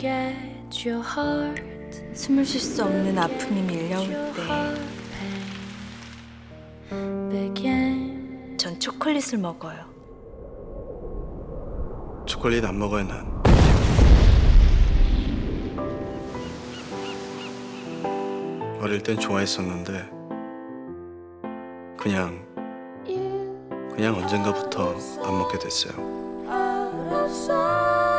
숨을 쉴 수 없는 아픔이 밀려올 때 전 초콜릿을 먹어요. 초콜릿 안 먹어요, 난. 어릴 땐 좋아했었는데 그냥 언젠가부터 안 먹게 됐어요.